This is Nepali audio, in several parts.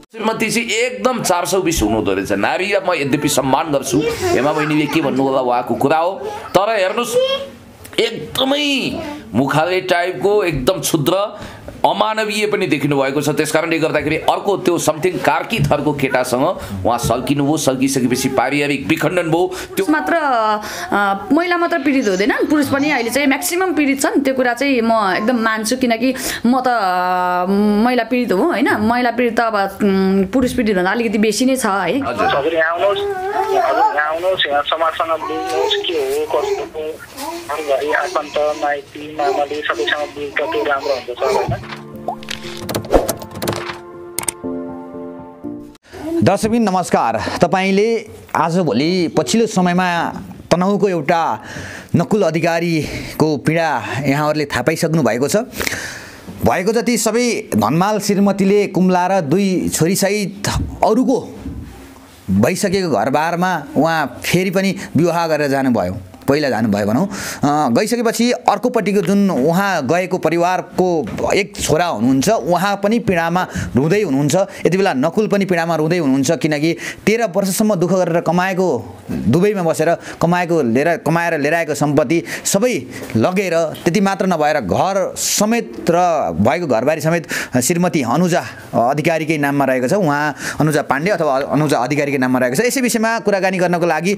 श्रीमती चाहिँ एकदम 420 हुनुहुँदो रहेछ। नारीलाई म यद्यपि सम्मान गर्छु, हेमा बहिनीले के भन्नु होला उहाँको कुरा हो, तर हेर्नुहोस् एकदमै मुखाले टाइपको एकदम क्षुद्र अमानवीय पनि देखिनु भएको छ। त्यसकारणले गर्दाखेरि अर्को त्यो समथिङ कार्की थरको केटासँग उहाँ सल्किनुभयो। सल्किसकेपछि पारिवारिक विखण्डन भयो। त्यो मात्र महिला मात्र पीडित हुँदैनन्, पुरुष पनि अहिले चाहिँ म्याक्सिमम पीडित छन्। त्यो कुरा चाहिँ म एकदम मान्छु, किनकि म त महिला पीडित हो होइन। महिला पीडित त अब पुरुष पीडित भन्दा अलिकति बेसी नै छ है। हजुर यहाँ आउनुहोस्, यहाँ समाजसँग बुझ्नुहोस् के हो कस्तो हो, घरि आफन्त माइती मामाले सबैसँग बुझ्दा त्यो राम्रो हुन्छ सर होइन। दर्शकबिन नमस्कार। तपाईँले आजभोलि पछिल्लो समयमा तनहुको एउटा नकुल अधिकारीको पीडा यहाँहरूले थाहा पाइसक्नु भएको छ। भएको जति सबै धनमाल श्रीमतीले कुम्लाएर 2 छोरीसहित अरूको भइसकेको घरबारमा उहाँ फेरि पनि विवाह गरेर जानुभयो। पहिला जानुभयो भनौँ। गइसकेपछि अर्कोपट्टिको जुन उहाँ गएको परिवारको एक छोरा हुनुहुन्छ, उहाँ पनि पीडामा रुँदै हुनुहुन्छ। यति बेला नकुल पनि पीडामा रुँदै हुनुहुन्छ, किनकि 13 वर्षसम्म दुःख गरेर कमाएको, दुबईमा बसेर कमाएर लिएर आएको सम्पत्ति सबै लगेर, त्यति मात्र नभएर घर समेत र भएको घरबारी समेत श्रीमती अनुजा अधिकारीकै नाममा रहेको छ। उहाँ अनुजा पाण्डे अथवा अनुजा अधिकारीकै नाममा रहेको छ। यसै विषयमा कुराकानी गर्नको लागि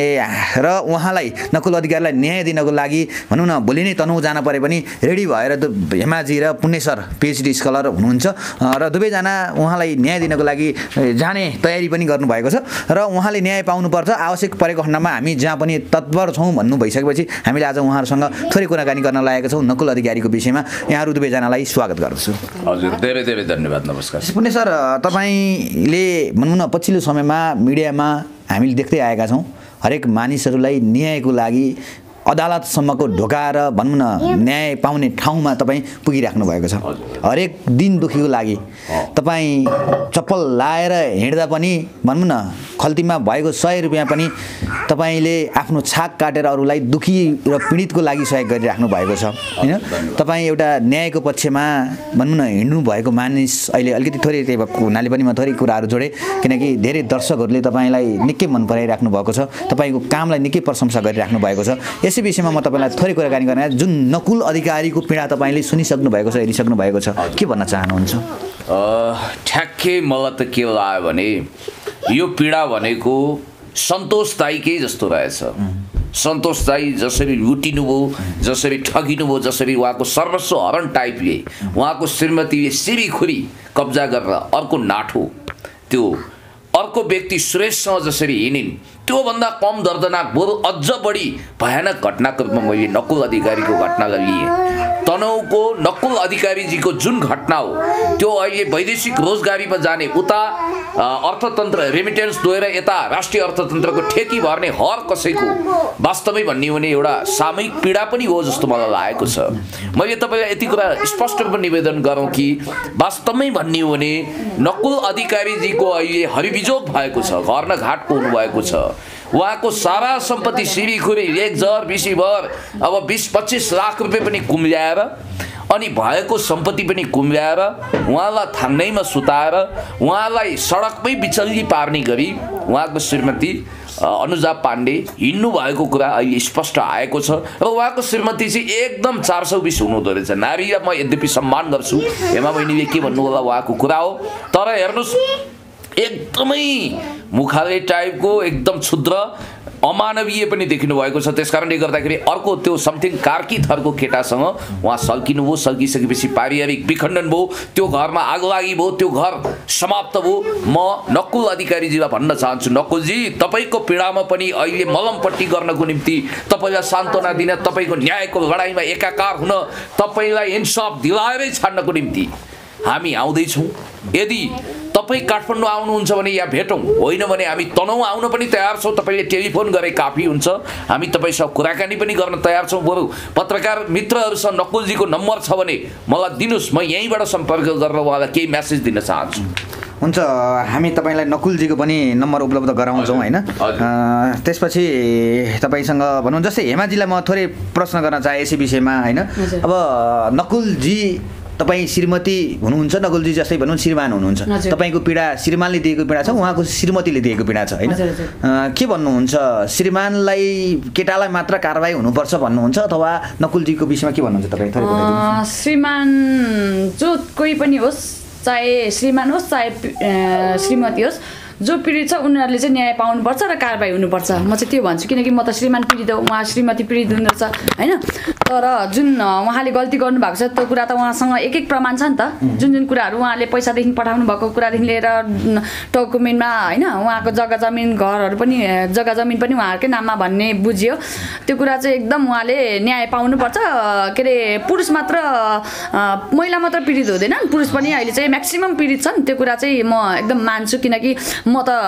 र उहाँलाई नकुल अधिकारीलाई न्याय दिनको लागि भनौँ न, भोलि नै तनहुँ जान परे पनि रेडी भएर हेमाजी र पुण्यसर PhD स्कलर हुनुहुन्छ र दुवैजना उहाँलाई न्याय दिनको लागि जाने तयारी पनि गर्नुभएको छ र उहाँले न्याय पाउनुपर्छ। आवश्यक परेको खण्डमा हामी जहाँ पनि तत्पर छौँ भन्नु भइसकेपछि हामीले आज उहाँहरूसँग थोरै कुराकानी गर्न लागेका छौँ नकुल अधिकारीको विषयमा। यहाँहरू दुवैजनालाई स्वागत गर्दछु। हजुर धेरै धेरै धन्यवाद। नमस्कार। पुण्य सर, तपाईँले भनौँ न पछिल्लो समयमा मिडियामा हामीले देख्दै आएका छौँ हरेक मानिसहरूलाई न्यायको लागि अदालतसम्मको ढोकाएर भनौँ न न्याय पाउने ठाउँमा तपाईँ पुगिराख्नु भएको छ। हरेक दिन दुखीको लागि तपाईँ चप्पल लाएर हिँड्दा पनि भनौँ न खल्तीमा भएको 100 रुपियाँ पनि तपाईँले आफ्नो छाक काटेर अरूलाई दुखी र पीडितको लागि सहयोग गरिराख्नु भएको छ होइन। तपाईँ एउटा न्यायको पक्षमा भनौँ न हिँड्नु भएको मानिस अहिले अलिकति थोरै त्यही भएको हुनाले पनि म थोरै कुराहरू जोडेँ, किनकि धेरै दर्शकहरूले तपाईँलाई निकै मन पराइराख्नु भएको छ, तपाईँको कामलाई निकै प्रशंसा गरिराख्नु भएको छ। यसै विषयमा म तपाईँलाई थोरै कुराकानी गर्न जुन नकुल अधिकारीको पीडा तपाईँले सुनिसक्नु भएको छ, हेरिसक्नु भएको छ, के भन्न चाहनुहुन्छ? ठ्याक्कै मलाई त के लाग्यो भने यो पीडा भनेको सन्तोष दाईकै जस्तो रहेछ। सन्तोष दाई जसरी लुटिनुभयो, जसरी ठगिनुभयो, जसरी उहाँको सर्वस्व हरण टाइपले उहाँको श्रीमतीले सिरीखुरी कब्जा गरेर अर्को नाठो त्यो अर्को व्यक्ति सुरेशसँग जसरी हिँडिन्, त्योभन्दा कम दर्दनाक बरु अझ बढी भयानक घटनाको रूपमा मैले नकुल अधिकारीको घटनालाई लिएँ। तनहुको नकुल अधिकारीजीको जुन घटना हो त्यो अहिले वैदेशिक रोजगारीमा जाने, उता अर्थतन्त्र रेमिटेन्स दोहोर यता राष्ट्रिय अर्थतन्त्रको ठेकी भर्ने हर कसैको वास्तवमै भन्ने हो भने एउटा सामूहिक पीडा पनि हो जस्तो मलाई लागेको छ। मैले तपाईँलाई यति कुरा स्पष्ट रूपमा निवेदन गरौँ कि वास्तवमै भन्ने हो भने नकुल अधिकारीजीको अहिले हरिबिजोग भएको छ, घर न घाटको हुनुभएको छ। उहाँको सारा सम्पत्ति सिरीखुरी एकजर बिसीभर अब 20-25 लाख रुपियाँ पनि कुम्ल्याएर अनि भएको सम्पत्ति पनि कुम्ल्याएर उहाँलाई थाङ्नैमा सुताएर उहाँलाई सडकमै बिचल्ली पार्ने गरी उहाँको श्रीमती अनुजा पाण्डे हिँड्नु भएको कुरा अहिले स्पष्ट आएको छ र उहाँको श्रीमती चाहिँ एकदम 420 हुनुहुँदो रहेछ। नारीलाई म यद्यपि सम्मान गर्छु, हेमा बहिनीले के भन्नु होला उहाँको कुरा हो, तर हेर्नुहोस् एकदमै मुखाले टाइपको एकदम क्षुद्र अमानवीय पनि देखिनु भएको छ। त्यसकारणले गर्दाखेरि अर्को त्यो समथिङ कार्की थरको केटासँग उहाँ सल्किनुभयो। सल्किसकेपछि पारिवारिक विखण्डन भयो, त्यो घरमा आगलागी भयो, त्यो घर समाप्त भयो। म नकुल अधिकारीजीलाई भन्न चाहन्छु, नकुलजी तपाईँको पीडामा पनि अहिले मलमपट्टि गर्नको निम्ति, तपाईँलाई सान्त्वना दिन, तपाईँको न्यायको लडाइँमा एकाकार हुन, तपाईँलाई इन्साफ दिलाएरै छाड्नको निम्ति हामी आउँदैछौँ। यदि तपाईँ काठमाडौँ आउनुहुन्छ भने यहाँ भेटौँ, होइन भने हामी तनहुँ आउन पनि तयार छौँ। तपाईँले टेलिफोन गरे काफी हुन्छ, हामी तपाईँसँग कुराकानी पनि गर्न तयार छौँ। बरु पत्रकार मित्रहरूसँग नकुलजीको नम्बर छ भने मलाई दिनुहोस्, म यहीँबाट सम्पर्क गरेर उहाँलाई केही म्यासेज दिन चाहन्छु। हुन्छ, हामी तपाईँलाई नकुलजीको पनि नम्बर उपलब्ध गराउँछौँ होइन। त्यसपछि तपाईँसँग भनौँ जस्तै हेमाजीलाई म थोरै प्रश्न गर्न चाहेँ यसै विषयमा होइन। अब नकुलजी तपाईँ श्रीमती हुनुहुन्छ, नकुलजी जस्तै भनौँ श्रीमान हुनुहुन्छ, तपाईँको पीडा श्रीमानले दिएको पीडा छ, उहाँको श्रीमतीले दिएको पीडा छ होइन। के भन्नुहुन्छ, श्रीमानलाई केटालाई मात्र कारबाही हुनुपर्छ भन्नुहुन्छ अथवा नकुलजीको विषयमा के भन्नुहुन्छ तपाईँ? श्रीमान जो कोही पनि होस्, चाहे श्रीमान होस् चाहे श्रीमती होस्, जो पीडित छ उनीहरूले चाहिँ न्याय पाउनुपर्छ र कारबाही हुनुपर्छ, म चाहिँ त्यो भन्छु। किनकि म त श्रीमान पीडित हो, उहाँ श्रीमती पीडित हुनुहुन्छ होइन। तर जुन उहाँले गल्ती गर्नुभएको छ त्यो कुरा त उहाँसँग एक एक प्रमाण छ नि त। जुन कुराहरू उहाँले पैसादेखि पठाउनु भएको कुरादेखि लिएर डकुमेन्टमा होइन, उहाँको जग्गा जमिन घरहरू पनि जग्गा जमिन पनि उहाँहरूकै नाममा भन्ने बुझियो। त्यो कुरा चाहिँ एकदम उहाँले न्याय पाउनुपर्छ। के अरे पुरुष मात्र महिला मात्र पीडित हुँदैन, पुरुष पनि अहिले चाहिँ म्याक्सिमम् पीडित छन्। त्यो कुरा चाहिँ म एकदम मान्छु। किनकि म त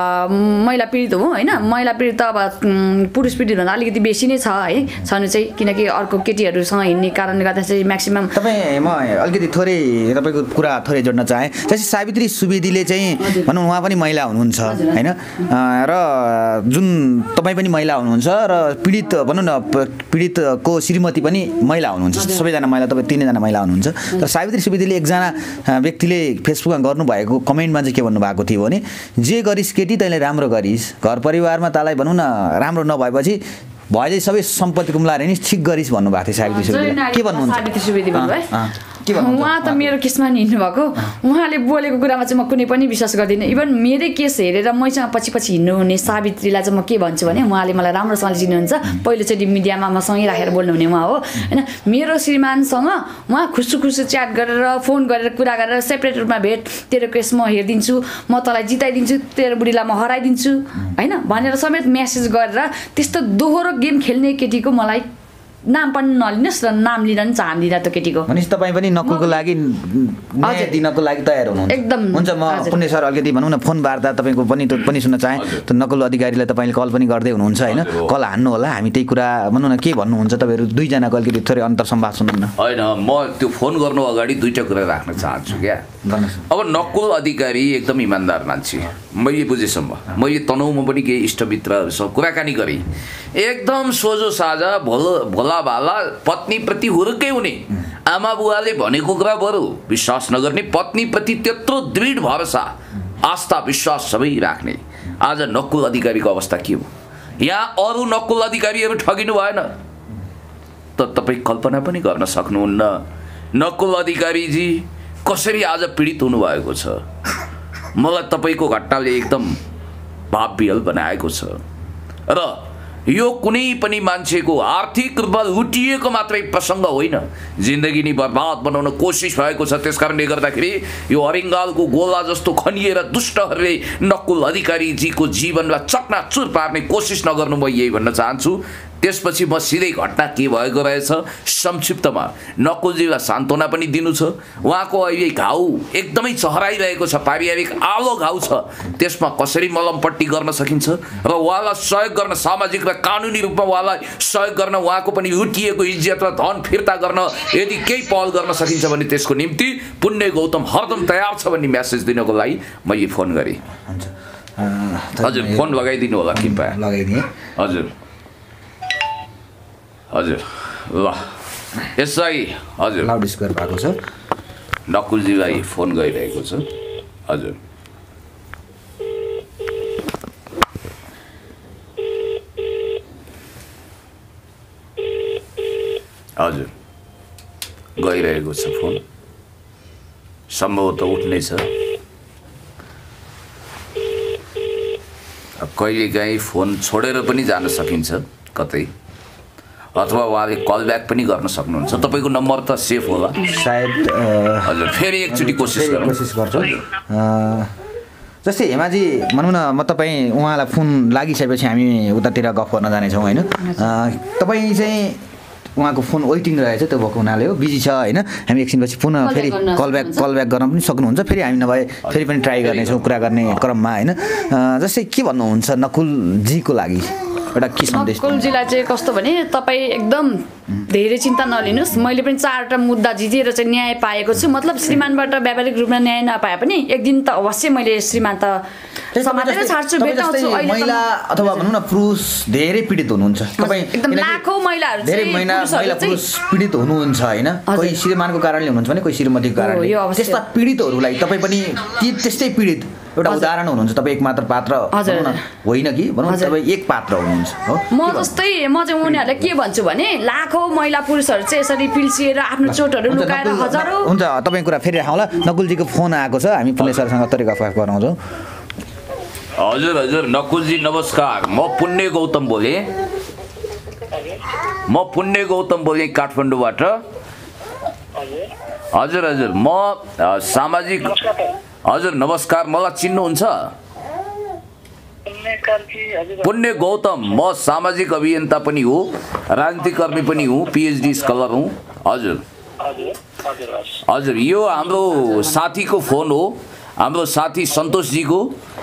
महिला पीडित हो होइन। महिला पीडित त अब पुरुष पीडितभन्दा अलिकति बेसी नै छ है छनु चाहिँ। किनकि अर्को केटीहरूसँग हिँड्ने कारणले गर्दा चाहिँ म्याक्सिमम म अलिकति थोरै तपाईँको कुरा थोरै जोड्न चाहेँ। जस्तै सावित्री सुवेदीले चाहिँ भनौँ उहाँ पनि महिला हुनुहुन्छ होइन, र जुन तपाईँ पनि महिला हुनुहुन्छ र पीडित भनौँ न पीडितको श्रीमती पनि महिला हुनुहुन्छ, सबैजना महिला, तपाईँ तिनैजना महिला हुनुहुन्छ। तर सावित्री सुवेदीले एकजना व्यक्तिले फेसबुकमा गर्नुभएको कमेन्टमा चाहिँ के भन्नुभएको थियो भने, जे गरिस् केटी तैँले राम्रो गरिस्, घर परिवारमा तँलाई भनौँ न राम्रो नभएपछि भए सबै सम्पत्ति कुम्लाएर नि ठिक गरिस् भन्नुभएको थियो सावित्री सुवेदीले। के भन्नुहुन्छ? सावित्री सुवेदी भन्नुभयो उहाँ त मेरो केसमा नि हिँड्नु भएको। उहाँले बोलेको कुरामा चाहिँ म कुनै पनि विश्वास गर्दिनँ। इभन मेरै केस हेरेर मैसँग पछि पछि हिँड्नुहुने सावित्रीलाई चाहिँ म के भन्छु भने, उहाँले मलाई राम्रोसँगले चिन्नुहुन्छ। पहिलोचोटि मिडियामा म सँगै राखेर बोल्नुहुने उहाँ हो होइन। मेरो श्रीमानसँग उहाँ खुसु खुसु च्याट गरेर फोन गरेर कुरा गरेर सेपरेट रूपमा भेट, तेरो केस म हेरिदिन्छु, म तँलाई जिताइदिन्छु, तेरो बुढीलाई म हराइदिन्छु होइन भनेर समेत मेसेज गरेर त्यस्तो दोहोरो गेम खेल्ने केटीको मलाई नाम पनि नलिनुहोस् र नाम लिन पनि चाहदिनँ त्यो केटीको। भनेपछि तपाईँ पनि नकुलको लागि न्याय दिनको लागि तयार हुनुहुन्छ? एकदम हुन्छ। म पुण्य सर अलिकति भनौँ न फोन वार्ता तपाईँको पनि त्यो पनि सुन्न चाहेँ। त्यो नकुल अधिकारीलाई तपाईँले कल पनि गर्दै हुनुहुन्छ होइन, कल हान्नु होला। हामी त्यही कुरा भनौँ न के भन्नुहुन्छ तपाईँहरू दुईजनाको अलिकति थोरै अन्तर सम्वाद सुनौँ न। होइन, म त्यो फोन गर्नु अगाडि दुईवटा कुरा राख्न चाहन्छु क्या। अब नकुल अधिकारी एकदम इमान्दार मान्छे, मैले बुझेसम्म। मैले तनहुमा पनि केही इष्टमित्रहरूसँग कुराकानी गरेँ, एकदम सोझो साझा भोला भाला पत्नीप्रति हुर्कै हुने, आमा बुवाले भनेको कुरा बरु विश्वास नगर्ने, पत्नीप्रति त्यत्रो दृढ भरोसा आस्था विश्वास सबै राख्ने। आज नकुल अधिकारीको अवस्था के हो? यहाँ अरू नकुल अधिकारीहरू ठगिनु भएन त तपाईँ कल्पना पनि गर्न सक्नुहुन्न नकुल अधिकारीजी कसरी आज पीडित हुनुभएको छ। मलाई तपाईँको घटनाले एकदम भावविहल बनाएको छ र यो कुनै पनि मान्छेको आर्थिक रूपमा लुटिएको मात्रै प्रसङ्ग होइन, जिन्दगी नै बर्बाद बनाउन कोसिस भएको छ। त्यसकारणले गर्दाखेरि यो हरिङ्गालको गोला जस्तो खनिएर दुष्टहरूले नकुल अधिकारीजीको जीवनलाई चकनाचुर पार्ने कोसिस नगर्नु, म यही भन्न चाहन्छु। त्यसपछि म सिधै घटना के भएको रहेछ संक्षिप्तमा नकुलजीलाई सान्त्वना पनि दिनु छ। उहाँको अहिले घाउ एकदमै चहराइरहेको छ, पारिवारिक आलो घाउ छ, त्यसमा कसरी मलमपट्टि गर्न सकिन्छ र उहाँलाई सहयोग गर्न, सामाजिक र कानुनी रूपमा उहाँलाई सहयोग गर्न, उहाँको पनि लुटिएको इज्जत र धन फिर्ता गर्न यदि केही पहल गर्न सकिन्छ भने त्यसको निम्ति पुण्य गौतम हरदम तयार छ भन्ने म्यासेज दिनको लागि मैले फोन गरेँ। हजुर फोन लगाइदिनु होला कृपया। लगाइदिएँ हजुर हजुर ल यसलाई हजुर लाउड स्पिकर भएको छ। नकुलजीलाई फोन गरिरहेको छ। हजुर हजुर गइरहेको छ फोन, सम्भवतः उठ्नेछ। कहिलेकाहीँ फोन छोडेर पनि जान सकिन्छ कतै, अथवा उहाँले कल ब्याक पनि गर्न सक्नुहुन्छ। तपाईँको नम्बर त सेफ होला सायद। हजुर फेरि एकचोटि कोसिस गर्छु। जस्तै हेमाजी भनौँ न, म तपाईँ उहाँलाई फोन लागिसकेपछि हामी उतातिर गफ गर्न जानेछौँ होइन। तपाईँ चाहिँ उहाँको फोन वेटिङ रहेछ, त्यो भएको हुनाले हो, बिजी छ होइन। हामी एकछिनपछि पुनः फेरि कल ब्याक गर्न पनि सक्नुहुन्छ। फेरि हामी नभए फेरि पनि ट्राई गर्नेछौँ कुरा गर्ने क्रममा होइन। जस्तै के भन्नुहुन्छ नकुलजीको लागि एउटा के सन्देश? नकुलजीलाई चाहिँ कस्तो भने, तपाईँ एकदम धेरै चिन्ता नलिनुहोस्। मैले पनि 4वटा मुद्दा जितेर चाहिँ न्याय पाएको छु। मतलब श्रीमानबाट व्यावहारिक रूपमा न्याय नपाए पनि एक दिन त अवश्य मैले श्रीमान त समातेर छाड्छु, भेटाउँछु। अहिले महिला अथवा भनौँ न पुरुष धेरै पीडित हुनुहुन्छ तपाईँ, एकदम लाखौँ महिलाहरू धेरै महिला पुरुष पीडित हुनुहुन्छ होइन, कोही श्रीमानको कारणले हुनुहुन्छ भने कोही श्रीमतीको कारणले, त्यस्ता पीडितहरूलाई तपाईँ पनि त्यस्तै पीडित एउटा उदाहरण हुनुहुन्छ। तपाईँ एक मात्र पात्र होइन कि भनौँ, तपाईँ एक पात्र हुनुहुन्छ हो। म जस्तै म चाहिँ उनीहरूलाई के भन्छु भने लाखौँ महिला पुरुषहरू चाहिँ यसरी पिल्सिएर आफ्नो चोटहरू लुकाएर हजारौँ। हुन्छ, तपाईँको कुरा फेरि राखौँला। नकुलजीको फोन आएको छ, हामी पुण्य सरसँग तरिका गफ गराउँछौँ। हजुर हजुर नकुलजी नमस्कार, म पुण्य गौतम बोलेँ। म पुण्य गौतम बोलेँ काठमाडौँबाट। हजुर हजुर म सामाजिक, हजुर नमस्कार, मलाई चिन्नुहुन्छ? पुण्य गौतम, म सामाजिक अभियन्ता पनि हो, राजनीतिकर्मी पनि हुँ, पिएचडी स्कलर हुँ। हजुर हजुर यो हाम्रो साथीको फोन हो, हाम्रो साथी सन्तोषजीको।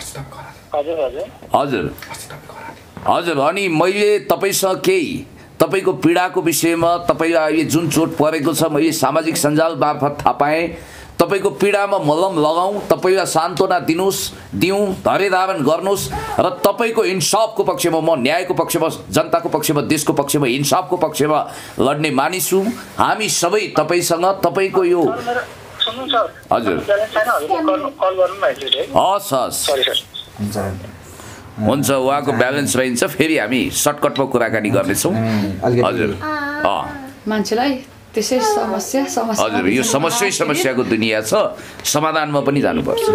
हजुर हजुर अनि मैले तपाईँसँग केही तपाईँको पीडाको विषयमा, तपाईँलाई अहिले जुन चोट परेको छ मैले सामाजिक सञ्जाल मार्फत थाहा पाएँ। तपाईँको पीडामा मलम लगाउँ, तपाईँलाई सान्त्वना दिउँ, धैर्य धारण गर्नुहोस् र तपाईँको इन्साफको पक्षमा, म न्यायको पक्षमा, जनताको पक्षमा, देशको पक्षमा, इन्साफको पक्षमा लड्ने मानिस हुँ। हामी सबै तपाईँसँग तपाईँको यो हजुर हस् हस् हुन्छ, उहाँको ब्यालेन्स रहन्छ, फेरि हामी सर्टकटमा कुराकानी गर्नेछौँ। हजुर मान्छेलाई त्यसै हजुर यो समस्याको दुनियाँ छ, समाधानमा पनि जानुपर्छ।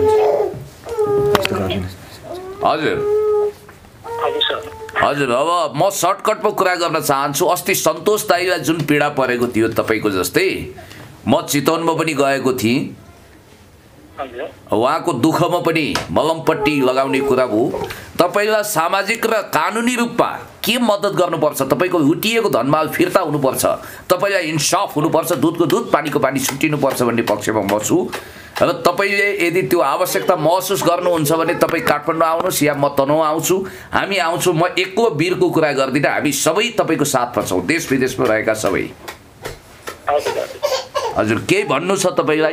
हजुर हजुर अब म सर्टकटमा कुरा गर्न चाहन्छु। अस्ति सन्तोष दाईलाई जुन पीडा परेको थियो तपाईँको जस्तै, म चितवनमा पनि गएको थिएँ, उहाँको दुःखमा पनि मलमपट्टि लगाउने कुरा भयो। तपाईँलाई सामाजिक र कानुनी रूपमा के मद्दत गर्नुपर्छ, तपाईँको लुटिएको धनमाल फिर्ता हुनुपर्छ, तपाईँलाई इन्साफ हुनुपर्छ, दुधको दुध पानीको पानी छुट्टिनुपर्छ भन्ने पक्षमा म छु। र तपाईँले यदि त्यो आवश्यकता महसुस गर्नुहुन्छ भने तपाईँ काठमाडौँ आउनुहोस् या म तनहुँ आउँछु, हामी आउँछौँ। म एक्लो वीरको कुरा गर्दिनँ, हामी सबै तपाईँको साथमा छौँ, देश विदेशमा रहेका सबै। हजुर केही भन्नु छ तपाईँलाई?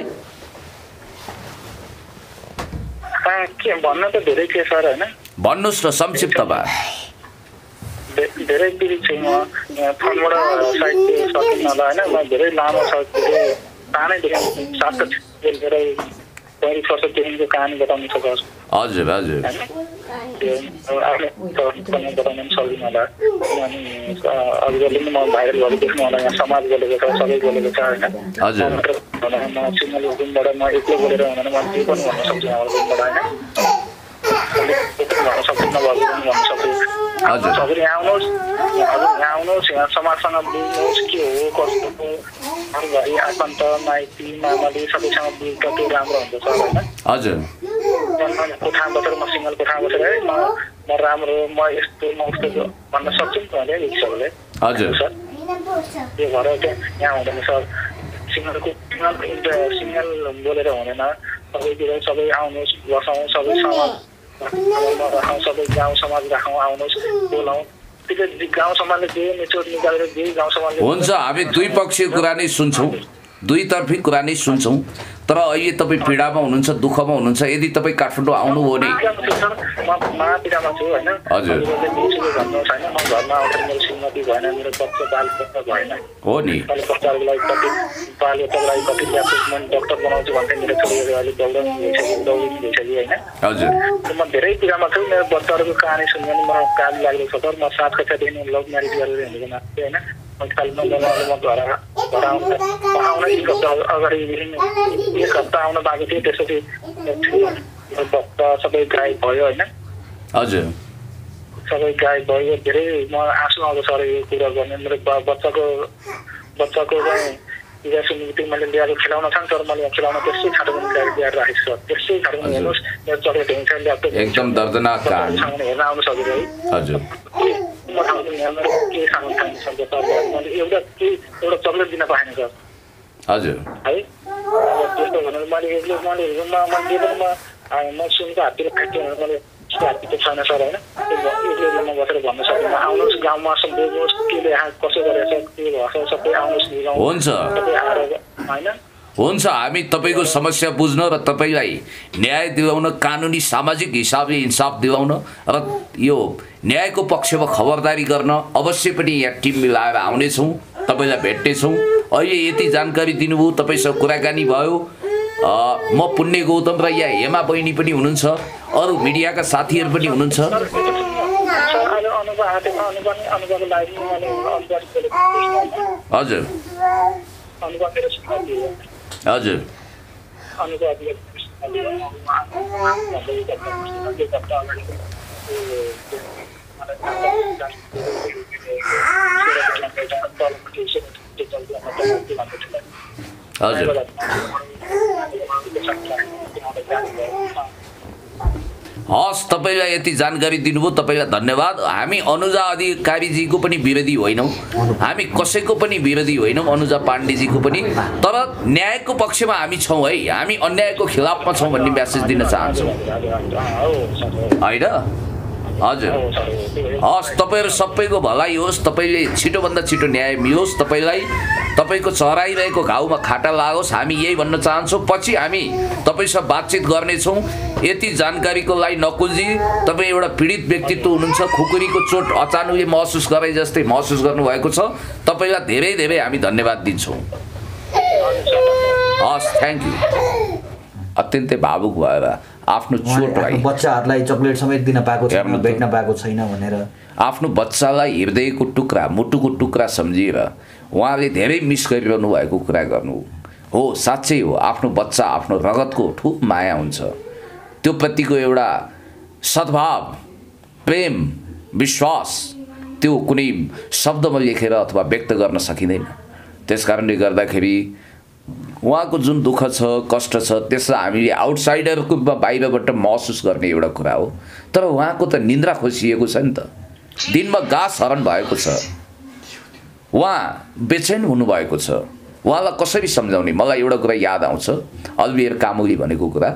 के भन्न त धेरै के सर होइन, भन्नुहोस् न संक्षिप्तमा। धेरै पीडित छु म, फोनबाट साइड सकिन्न होला होइन। म धेरै लामो छ, धेरै सानैदेखि 7 वर्षदेखिको कहानी बताउनु छ। हजुर हजुर बताउनु पनि सक्दिनँ होला, किनभने अघिले पनि म भाइरल भएको देख्नु होला, यहाँ समाज बोलेको छ, सबै बोलेको छ होइन। म सिङ्गल रुमबाट म एक्लै बोलेर हुँदैन, म जे पनि भन्न सक्छु हाम्रो रुमबाट होइन, भन्न सक्छु नभएको पनि भन्न सक्छु। हजुर यहाँ आउनुहोस्, यहाँ आउनुहोस्, यहाँ समाजसँग बुझ्नुहोस् के हो कस्तो हो, घरि आफन्त माइती मामाले सबैसँग बुझ्दा त्यो राम्रो हुन्छ सर होइन। हजुर कोठा बसेर म सिङ्गल कोठा बसेर है म राम्रो, म यस्तो म उस्तो भन्न सक्छु नि त भने सबैले। हजुर सर त्यो भएर यहाँ हुँदैन सर, सिङ्गल बोलेर हुँदैन, सबैतिर सबै आउनुहोस्, बसौँ, सबै समाज राखौँ, सबै गाउँ समाज राखौँ, आउनुहोस् बोलाउँ। त्यो गाउँ समाजले जे निचोड निकालेर जे गाउँ समाजले हुन्छ, हामी दुई पक्षीय कुरा नै सुन्छौँ, दुईतर्फी कुरा नै सुन्छौँ। तर अहिले तपाईँ पीडामा हुनुहुन्छ, दुःखमा हुनुहुन्छ, यदि तपाईँ काठमाडौँ आउनुभयो भने महापीडामा छु होइन। हजुर भन्नुहोस् होइन, म घरमा आउँदा मेरो श्रीमती भएन, मेरो बच्चा बाल बच्चा भएन हो नि, बच्चाहरूको लागि कति बाल बच्चाको लागि कति ल्याप्टप म डक्टर बनाउँछु भन्थे, मेरो छोरीहरू अहिले दौडिनु भइसक्यो होइन। हजुर म धेरै पीडामा छु, मेरो बच्चाहरूको कहानी सुन्यो भने मलाई गाली लाग्दैछ सर। म 7 कक्षादेखि लभ म्यारेज गरेर हिँडेको मान्छे होइन, कालिम्पोङ म घर आउन 1 हप्ता अगाडि 1 हप्ता आउन बाँकी थियो, त्यसपछि बच्चा सबै गायब भयो होइन। हजुर सबै गायब भयो, धेरै म आँसु आउँछ सर यो कुरा गर्ने। मेरो बच्चाको चाहिँ इजा सुन्नु मैले ल्याएर खेलाउन छ तर मैले खेलाउन त्यसै खाटो पनि ल्याएर राखेको छु, त्यसै खाटो पनि हेर्नुहोस्, मेरो चक्लेट हुन्छ ल्यापटप एकदम दर्दनाक कहानी हेर्न आउनु सक्यो है। हजुर म ठाउँमा यहाँ के खानु खानु सक्छ सर, मैले एउटा चक्लेट दिन पाएन सर। हजुर है त्यस्तो भनेर मैले रुममा मैले पनि म सुनको हाततिर फ्याक्ट्री भनेर मैले हाततिर छैन सर होइन। एक्लै रुममा बसेर भन्न सक्दिनँ, आउनुहोस् गाउँमा बुझ्नुहोस् के यहाँ कसो गरेको छ, के भएको छ, सबै आउनुहोस् हुन्छ सबै आएर होइन। हुन्छ हामी तपाईँको समस्या बुझ्न र तपाईँलाई न्याय दिलाउन कानुनी सामाजिक हिसाबले इन्साफ दिलाउन र यो न्यायको पक्षमा खबरदारी गर्न अवश्य पनि यहाँ टिम मिलाएर आउनेछौँ, तपाईँलाई भेट्नेछौँ। अहिले यति जानकारी दिनुभयो, तपाईँसँग कुराकानी भयो। म पुण्य गौतम र यहाँ हेमा बहिनी पनि हुनुहुन्छ, अरू मिडियाका साथीहरू पनि हुनुहुन्छ। हजुर हजुर हजुर हस्, तपाईँलाई यति जानकारी दिनुभयो, तपाईँलाई धन्यवाद। हामी अनुजा अधिकारीजीको पनि विरोधी होइनौँ, हामी कसैको पनि विरोधी होइनौँ, अनुजा पाण्डेजीको पनि, तर न्यायको पक्षमा हामी छौँ है, हामी अन्यायको खिलाफमा छौँ भन्ने म्यासेज दिन चाहन्छौँ होइन। हजुर हस्, तपाईँहरू सबैको भलाइ होस्, तपाईँले छिटोभन्दा छिटो न्याय मिलोस्, तपाईँलाई तपाईँको चराइरहेको घाउमा खाटा लागोस्, हामी यही भन्न चाहन्छौँ। पछि हामी तपाईँसँग बातचित गर्नेछौँ। यति जानकारीको लागि नकुलजी, तपाईँ एउटा पीडित व्यक्तित्व हुनुहुन्छ, खुकुरीको चोट अचानकले महसुस गरे जस्तै महसुस गर्नुभएको छ, तपाईँलाई धेरै धेरै हामी धन्यवाद दिन्छौँ। हस्, थ्याङ्क यू। अत्यन्तै भावुक भएर आफ्नो चोटलाई, बच्चाहरूलाई चक्लेट समेत दिन पाएको छैन, भेट्न पाएको छैन भनेर आफ्नो बच्चालाई हृदयको टुक्रा, मुटुको टुक्रा सम्झिएर उहाँले धेरै मिस गरिरहनु भएको कुरा गर्नु हो। साँच्चै हो, आफ्नो बच्चा आफ्नो रगतको ठुलो माया हुन्छ, त्यो प्रतिको एउटा सद्भाव, प्रेम, विश्वास त्यो कुनै शब्दमा लेखेर अथवा व्यक्त गर्न सकिँदैन। त्यसकारणले गर्दाखेरि उहाँको जुन दुःख छ, कष्ट छ, त्यसलाई हामीले आउटसाइडरको रूपमा बाहिरबाट महसुस गर्ने एउटा कुरा हो। तर उहाँको त निन्द्रा खोसिएको छ नि त, दिनमा घाँस हरण भएको छ, उहाँ बेचैन हुनुभएको छ। उहाँलाई कसरी सम्झाउने? मलाई एउटा कुरा याद आउँछ, अल्बियर कामुली भनेको कुरा,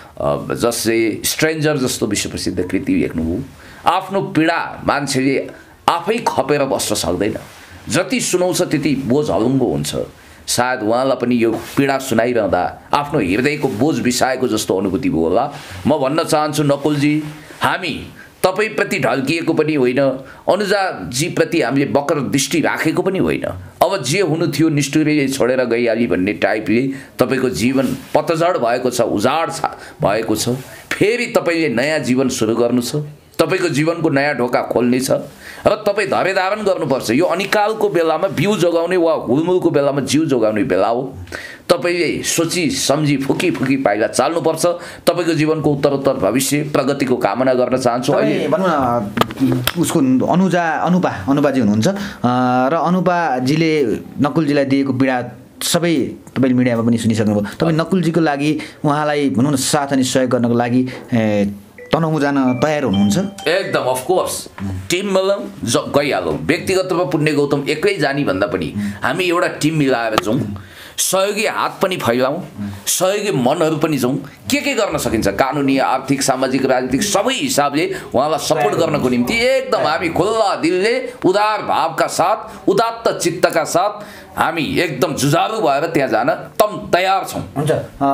जसले स्ट्रेन्जर जस्तो विश्वप्रसिद्ध कृति लेख्नुभयो। आफ्नो पीडा मान्छेले आफै खपेर बस्न सक्दैन, जति सुनाउँछ त्यति बोझ हलुङ्गो हुन्छ। सायद उहाँलाई पनि यो पीडा सुनाइरहँदा आफ्नो हृदयको बोझ बिसाएको जस्तो अनुभूति भयो होला। म भन्न चाहन्छु नकुलजी, हामी तपाईँप्रति ढल्किएको पनि होइन, अनुजाजीप्रति हामीले वक्र दृष्टि राखेको पनि होइन। अब जे हुनु थियो निष्ठुरीले छोडेर गइहाली भन्ने टाइपले तपाईँको जीवन पतझड भएको छ, उजाड भएको छ। फेरि तपाईँले नयाँ जीवन सुरु गर्नु छ, तपाईँको जीवनको नयाँ ढोका खोल्ने छ र तपाईँ धैर्य धारण गर्नुपर्छ। यो अनिकालको बेलामा बिउ जोगाउने वा हुलमुलको बेलामा जिउ जोगाउने बेला हो। तपाईँले सोची सम्झी फुकी फुकी पाइला चाल्नुपर्छ। तपाईँको जीवनको उत्तरोत्तर भविष्य प्रगतिको कामना गर्न चाहन्छु। अहिले भनौँ न, उसको अनुपाजी हुनुहुन्छ र अनुपाजीले नकुलजीलाई दिएको पीडा सबै तपाईँले मिडियामा पनि सुनिसक्नुभयो। तपाईँ नकुलजीको लागि उहाँलाई भनौँ न साथ अनि सहयोग गर्नको लागि तनहुँ जान तयार हुनुहुन्छ? एकदम, अफकोर्स। टिम मिलाउँ, गइहालौँ। व्यक्तिगत रूपमा पुण्य गौतम एक्लै जाने भन्दा पनि हामी एउटा टिम मिलाएर जाउँ, सहयोगी हात पनि फैलाउँ, सहयोगी मनहरू पनि जाउँ। के गर्न सकिन्छ कानुनी, आर्थिक, सामाजिक, राजनीतिक सबै हिसाबले उहाँलाई सपोर्ट गर्नको निम्ति एकदम हामी खुल्ला दिलले, उदार भावका साथ, उदात्त चित्तका साथ हामी एकदम जुझारु भएर त्यहाँ जान तयार छौँ। हुन्छ,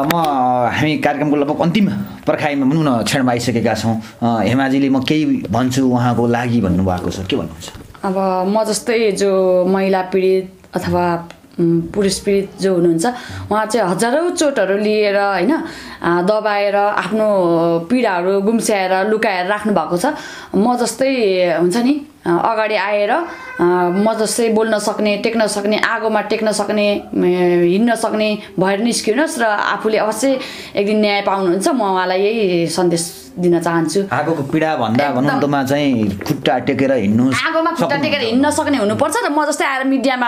हामी कार्यक्रमको लगभग अन्तिम पर्खाइमा भनौँ न क्षणमा आइसकेका छौँ। हेमाजीले म केही भन्छु उहाँको लागि भन्नुभएको छ, के भन्नुहुन्छ? अब म जस्तै जो महिला पीडित अथवा पुरुष पीडित जो हुनुहुन्छ, उहाँ चाहिँ हजारौँ चोटहरू लिएर होइन दबाएर आफ्नो पीडाहरू गुम्स्याएर लुकाएर राख्नु भएको छ। म जस्तै हुन्छ नि अगाडि आएर म जस्तै बोल्न सक्ने, टेक्न सक्ने, आगोमा टेक्न सक्ने, हिँड्न सक्ने भएर निस्किनुहोस् र आफूले अवश्य एक दिन न्याय पाउनुहुन्छ। म उहाँलाई यही सन्देश दिन चाहन्छु। आगोको पीडा भन्दा भनौँ चाहिँ खुट्टा टेकेर हिँड्नुहोस्, आगोमा खुट्टा टेकेर हिँड्न सक्ने हुनुपर्छ र म जस्तै आएर मिडियामा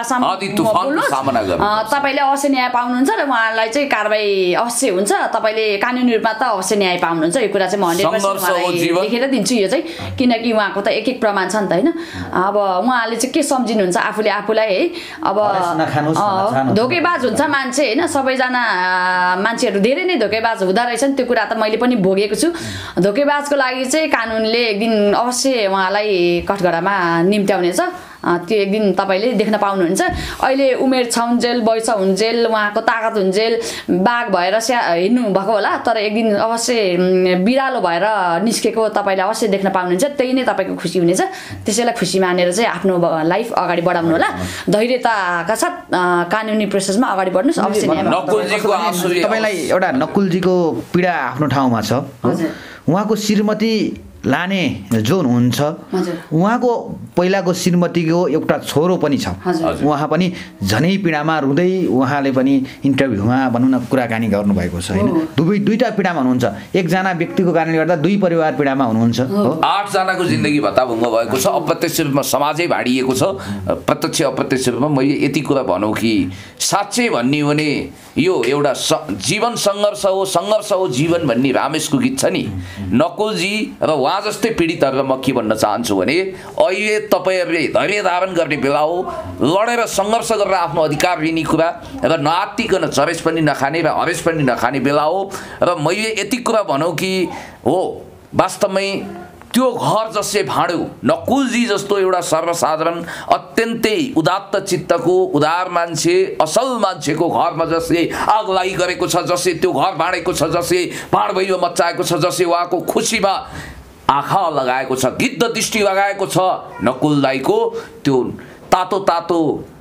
तपाईँले अवश्य न्याय पाउनुहुन्छ र उहाँलाई चाहिँ कारबाही अवश्य हुन्छ। तपाईँले कानुनी रूपमा त अवश्य न्याय पाउनुहुन्छ। यो कुरा चाहिँ म 100% लेखेर दिन्छु। यो चाहिँ किनकि उहाँको त एक प्रमाण छ नि त होइन। अब उहाँले चाहिँ के सम्झिनुहुन्छ आफूले आफूलाई है। अब धोकेबाज हुन्छ मान्छे होइन, सबैजना मान्छेहरू धेरै नै धोकेबाज हुँदो रहेछन्, त्यो कुरा त मैले पनि भोगेको छु। धोकेबाजको लागि चाहिँ कानुनले एक दिन अवश्य उहाँलाई कठघरामा निम्त्याउनेछ। त्यो एक दिन तपाईँले देख्न पाउनुहुन्छ। अहिले उमेर छउन्जेल वैस हुन्जेल उहाँको तागत हुन्जेल बाघ भएर हिँड्नु भएको होला, तर एक दिन अवश्य बिरालो भएर निस्केको तपाईँले अवश्य देख्न पाउनुहुन्छ। त्यही नै तपाईँको खुसी हुनेछ। त्यसैलाई खुसी मानेर चाहिँ आफ्नो लाइफ अगाडि बढाउनु होला। धैर्यताका साथ कानुनी प्रोसेसमा अगाडि बढ्नुहोस्। अवश्य तपाईँलाई एउटा नकुलजीको पीडा आफ्नो ठाउँमा छ। उहाँको श्रीमती लाने जो हुनुहुन्छ उहाँको पहिलाको श्रीमतीको एउटा छोरो पनि छ। उहाँ पनि झनै पीडामा रुँदै उहाँले पनि इन्टरभ्यूमा भनौँ न कुराकानी गर्नुभएको छ होइन। दुईटा पीडामा हुनुहुन्छ। एकजना व्यक्तिको कारणले गर्दा दुई परिवार पीडामा हुनुहुन्छ। 8 जनाको जिन्दगी भत्ताभुङ्ग भएको छ। अप्रत्यक्ष रूपमा समाजै भाडिएको छ। प्रत्यक्ष अप्रत्यक्ष रूपमा मैले यति कुरा भनौँ कि साँच्चै भन्ने हो भने यो एउटा जीवन सङ्घर्ष हो जीवन भन्ने रामेशको गीत छ नि। नकुलजी र उहाँ जस्तै पीडितहरूलाई म के भन्न चाहन्छु भने अहिले तपाईँहरूले धैर्य धारण गर्ने बेला हो। लडेर सङ्घर्ष गरेर आफ्नो अधिकार लिने कुरा र नआत्तिकन चरेस पनि नखाने र हरेस पनि नखाने बेला हो। र मैले यति कुरा भनौँ कि हो वास्तवमै त्यो घर जसले भाँड्यो नकुलजी जस्तो एउटा सर्वसाधारण अत्यन्तै उदात्त चित्तको उदार मान्छे असल मान्छेको घरमा जसले आग लागि गरेको छ, जसले त्यो घर भाँडेको छ, जसले भाँडभैलो मच्चाएको छ, जसले उहाँको खुसीमा आँखा लगाएको छ, गिद्ध दृष्टि लगाएको छ, नकुल दाईको त्यो तातो तातो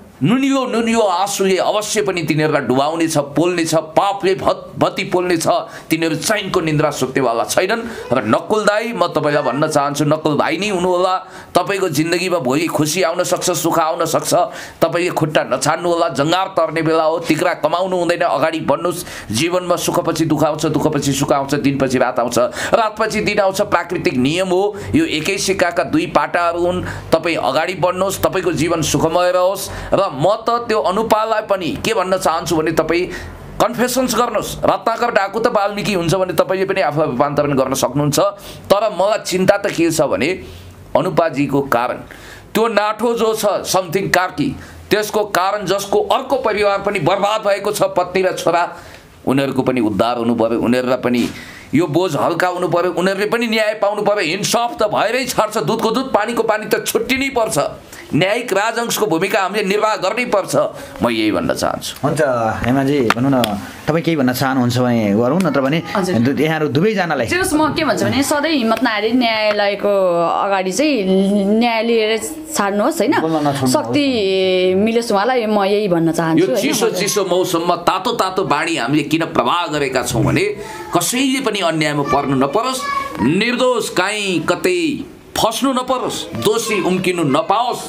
नुनियो आँसुले अवश्य पनि तिनीहरूलाई डुबाउनेछ, पोल्नेछ, पापले भत्ती पोल्नेछ। तिनीहरू चैनको निन्द्रा सुत्नेवाला छैनन्। र नकुल दाई म तपाईँलाई भन्न चाहन्छु, नकुल भाइ नै हुनुहोला। तपाईँको जिन्दगीमा भोलि खुसी आउन सक्छ, सुख आउन सक्छ। तपाईँले खुट्टा नछाड्नु होला। जङ्गार तर्ने बेला हो। तिक्रा कमाउनु हुँदैन, अगाडि बढ्नुहोस्। जीवनमा सुखपछि दुःख आउँछ, दुःखपछि सुख आउँछ, दिनपछि रात आउँछ, रातपछि दिन आउँछ। प्राकृतिक नियम हो। यो एकै सिक्काका दुई पाटाहरू हुन्। तपाईँ अगाडि बढ्नुहोस्, तपाईँको जीवन सुखमय रहोस्। र म त त्यो अनुपालाई पनि के भन्न चाहन्छु भने तपाईँ कन्फेसन्स गर्नुहोस्। रत्नाकर डाकु त वाल्मिकी हुन्छ भने तपाईँले पनि आफूलाई रूपान्तरण गर्न सक्नुहुन्छ। तर मलाई चिन्ता त के छ भने अनुपाजीको कारण त्यो नाठो जो छ समथिङ कार्की, त्यसको कारण जसको अर्को परिवार पनि बर्बाद भएको छ, पत्नी र छोरा, उनीहरूको पनि उद्धार हुनु पर्यो। उनीहरूलाई पनि यो बोझ हल्का हुनु पर्यो। उनीहरूले पनि न्याय पाउनु पर्यो। इन्साफ त भएरै छाड्छ। दुधको दुध पानीको पानी त छुट्टिनै पर्छ। न्यायिक राजअंशको भूमिका हामीले निर्वाह गर्नै पर्छ। म यही भन्न चाहन्छु। हुन्छ हेमाजी, भनौँ न तपाईँ केही भन्न चाहनुहुन्छ भने गरौँ, नत्र भने यहाँहरू दुवैजनालाई म के भन्छु भने सधैँ हिम्मत नहारी न्यायालयको अगाडि चाहिँ न्याय लिएर छाड्नुहोस् होइन। शक्ति मिलोस् उहाँलाई, म यही भन्न चाहन्छु। यो चिसो मौसममा तातो तातो बाणी हामीले किन प्रवाह गरेका छौँ भने कसैले पनि अन्यायमा पर्नु नपरोस्, निर्दोष काहीँ कतै फस्नु नपरोस्, दोषी उम्किनु नपाओस्।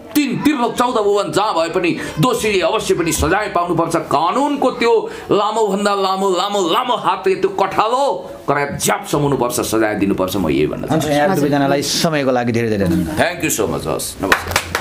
14 भुवन जहाँ भए पनि दोषीले अवश्य पनि सजाय पाउनुपर्छ। कानुनको त्यो लामोभन्दा लामो हातले त्यो कठालो करार ज्याप समाउनुपर्छ, सजाय दिनुपर्छ। म यही भन्न चाहन्छु। यहाँहरू दुवैजनालाई समयको लागि धेरै धेरै धन्यवाद। Thank you so much. हस्, नमस्कार।